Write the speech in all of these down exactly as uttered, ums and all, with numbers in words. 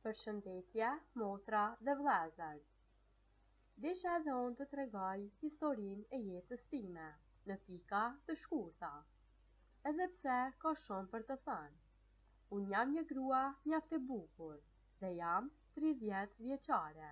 Përshëndetje, motra dhe vëllezër. Desha edhe unë të tregoj historinë e jetës time, në pika të shkurta. Edhe pse ka shumë për të thënë. Unë jam një grua mjaft e bukur dhe jam tridhjetë vjeçare.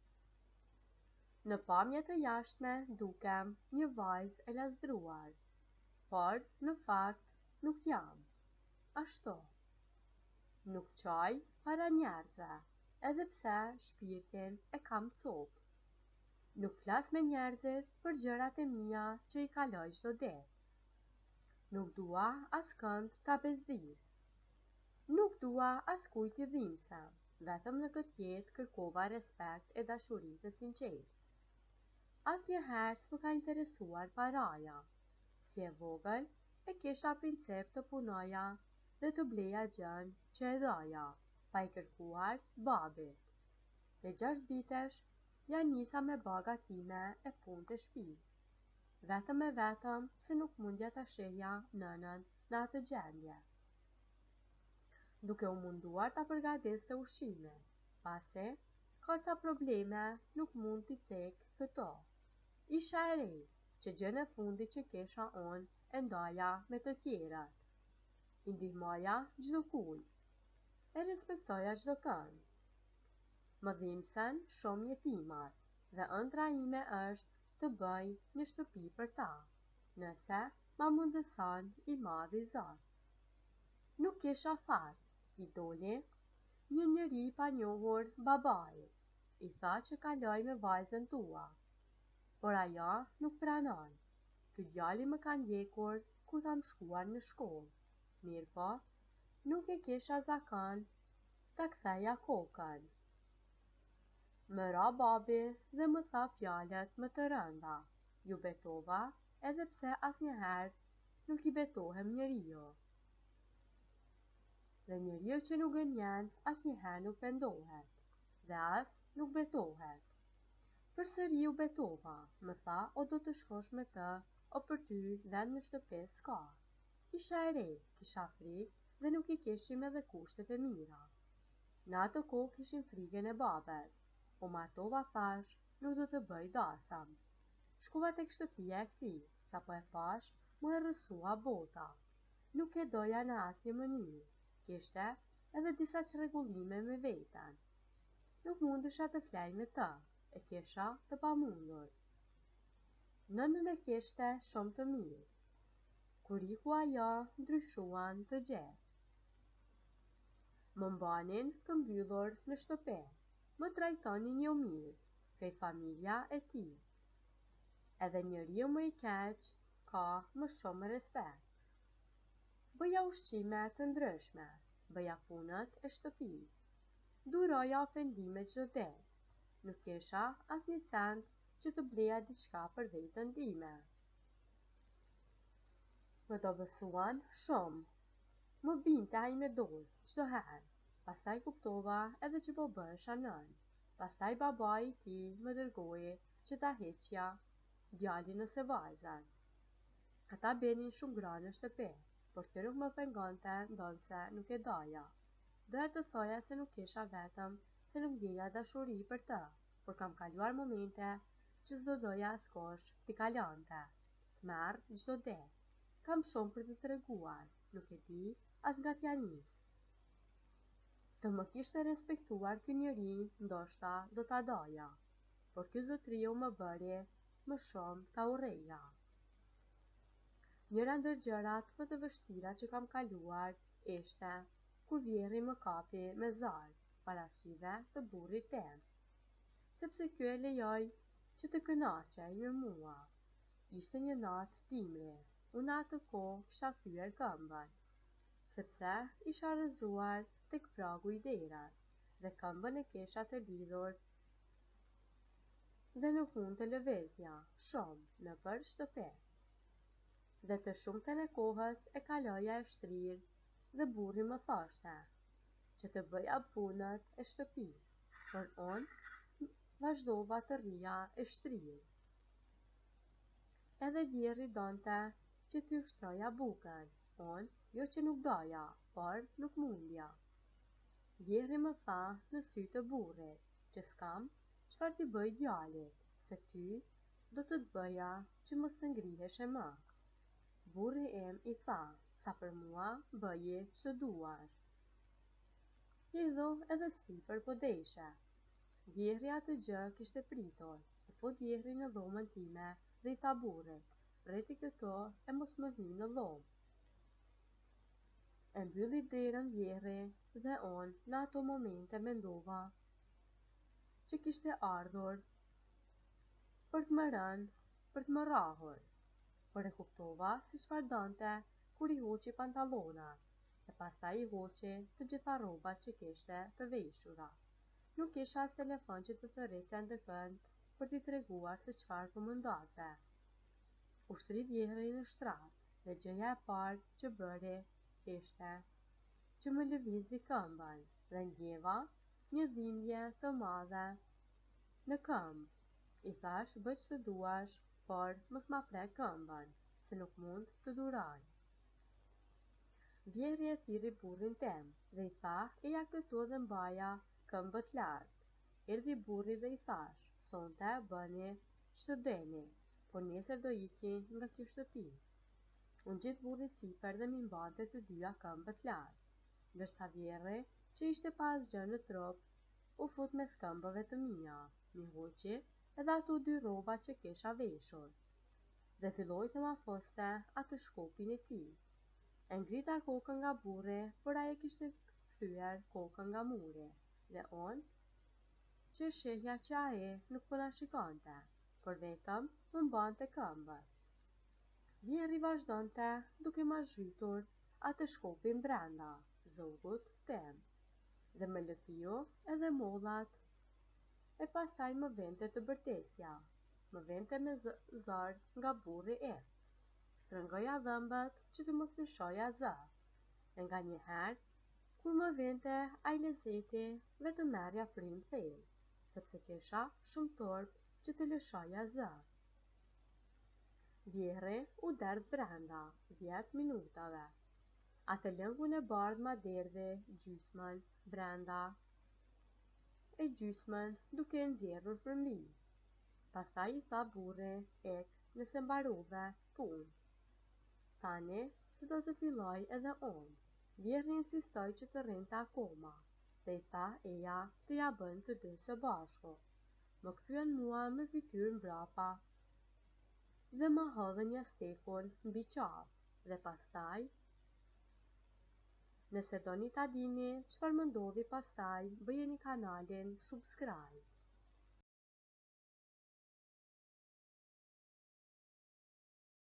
Në pamje të jashtme dukem një vajzë e lazdruar, por në fakt nuk jam. Ashtu. Nuk qaj para njerëzve, edhe pse shpirtin e kam copë. Nuk flas me njerëzit për gjërat e mia që i kaloj çdo ditë. Nuk dua askënd ta bezdis. Nuk dua askujt t'i dhimbsem, vetëm në këtë jetë kërkova respekt e dashuri të sinqertë. Asnjëherë s'më ka interesuar paraja. Si e vogël e kisha princip të punoja dhe të bleja gjën që e doja, pa i kërkuar babit. Me gjashtë vitesh, ja nisa me baga time e punë të shtëpisë. Vetëm e vetëm se nuk mundja ta shihja nënën në atë gjendje. Duke u munduar ta përgatiste ushqimin, pasi ka ca probleme nuk mund t'i cek këto. Isha e re, që gjën e fundit që kisha unë e ndaja me të tjerat. I ndihmoja çdo kujt. E respektoja çdo kënd. Më dhimbsen shumë jetimat dhe ëndra ime është të bëj një shtëpi për ta, nëse ma mundëson i madhi Zot. Nuk kisha fat, i doli një njeri i panjohur babai. I tha që kaloj me vajzën tua, por ajo nuk pranon. Ky djali më ka ndjekur kur kam shkuar në shkollë. Mirë po, nuk e kisha zakon ta ktheja kokën. Më ra babi dhe më tha fjalët më të rënda. Ju betova edhe pse asnjëherë nuk i betohem njeriu. Dhe njeriu që nuk gënjen asnjëherë nuk pendohet, dhe as nuk betohet. Përsëri u betova, më tha o do të shkosh me të, o për ty vend në shtëpi s'ka. Isha e re, kisha frikë dhe nuk i kishim edhe kushtet e mira. Në atë kohë kishim frikën e babes. O martova thash, nuk do të bëj dasam. Shkova tek shtëpia e këtij, sa po e pash, mu e rrësua bota. Nuk e doja në asnjë mënyrë. Kishte edhe disa çrregullime me veten. Nuk mundesha të flej me të, e kisha të pamundur. Nënën e kishte shumë të mirë. Kur iku ajo, ndryshuan të gjithë. Më mbanin të mbyllur në shtëpi, më trajtonin jo mirë, prej familja e tij. Edhe njeriu më i keq ka më shumë respekt. Bëja ushqime të ndryshme, bëja punët e shtëpisë. Duroja ofendime çdo ditë. Nuk kisha asnjë cent që të bleja diçka për veten time. Më dobësuan shumë. Më binte ai me dorë çdo herë. Pastaj kuptova edhe që po bëhesha nën. Pastaj babai i tij më dërgoi që ta heqja djalin ose vajzën. Ata benin shumë gra në shtëpi, por kjo nuk më pengonte ndonse nuk e doja. Doja të thoja se nuk kisha vetëm se nuk ndjeja dashuri për të, por kam kaluar momente që s'do doja askush t'i kalonte. T'merr çdo ditë. Kam shumë për të treguar, nuk e di as nga t'ja nis. Të më kishte respektuar ky njeri, ndoshta do ta doja, por ky zotriu më bëri më shumë ta urreja. Njëra ndër gjërat më të vështira që kam kaluar ishte kur vjerri më kapi me zar, para syve të burrit tim, sepse ky e lejoi që të kënaqej me mua. Ishte një natë dimri. Unë atë kohë kisha thyer këmbën, sepse isha rrëzuar tek pragu i derës dhe këmbën e kisha të lidhur dhe nuk mund të lëvizja shumë nëpër shtëpi. Dhe të shumtën e kohës e kaloja e shtrirë dhe burri më thoshte që të bëja punët e shtëpisë, por unë vazhdova të rrija e shtrirë. Edhe vjerri donte që t'i u shtroja bukën, unë jo që nuk doja, por nuk mundja. Vjeri më tha në sy të burrit, që s'kam çfarë t'i bëj djalit, se ty do të të bëja që mos të ngriheshe më. Burri im i tha, sa për mua bëje ç'të duash. Hidhu edhe sipër po deshe. Vjeri atë gjë kishte pritur, e po djehri në dhomën time dhe i tha burrit, rreti këto e mos më hy në dhomë. E mbylli derën vjeri dhe unë në ato momente mendova që kishte ardhur për të më rënë, për të më rrahur, por e kuptova se çfarë donte kur i hoqi pantallonat e pastaj i hoqi të gjitha rrobat që kishte të veshura. Nuk kisha as telefon që të thërrisja ndë kënd për t'i treguar se çfarë po më ndodhte. Ushtri vjeri në shtrat dhe gjëja e parë që bëri ishte që më lëvizi këmbën dhe ndjeva një dhimbje të madhe në këmbë. I thash bëj ç'të duash, por mos ma prek këmbën, se nuk mund të duroj. Vjeri e thirri burrin tim dhe i tha eja këtu dhe mbaja këmbët lart. Erdhi burri dhe i thash, sonte bëni ç'të deni, por nesër do iki nga kjo shtëpi. Unë gjithë burri sipër dhe mi mbante të dyja këmbët lart, ndërsa vjeri, që ishte pa asgjë në trup, u fut mes këmbëve të mia, mi hoqi edhe ato dy rroba që kisha veshur, dhe filloi të ma foste atë shkopin e tij. E ngrita kokën nga burri, por ai e kishte kthyer kokën nga muri, dhe unë që shehja që ai nuk po na shikonte, por vetëm më mbante këmbët. Vjeri vazhdonte duke ma zhytur atë shkopin brenda zogut tim, dhe më lëfiu edhe mollat, e pastaj më vente të bërtesja, më vente me zor nga burri im. Shtrëngoja dhëmbët që të mos lëshoja zë, e nga një herë, kur më vente ai lezeti dhe të merja frymë thellë, sepse kisha shumë torp që të lëshoja zë. Vjeri u derdh brenda dhjetë minutave. Atë lëngun e bardhë ma derdhi gjysmën brenda e gjysmën duke e nxjerrur përmbi. Pastaj i tha burri, ek nëse mbarove punë. Tani se do të filloj edhe unë. Vjeri insistoi që të rrinte akoma, dhe i tha eja të ja bën të dy së bashku. Më kthyen mua me fytyrë mbrapa dhe më hodhën një stekun mbi qafë, dhe pastaj nëse doni ta dini çfarë më ndodhi pastaj, bëjeni kanalin subscribe.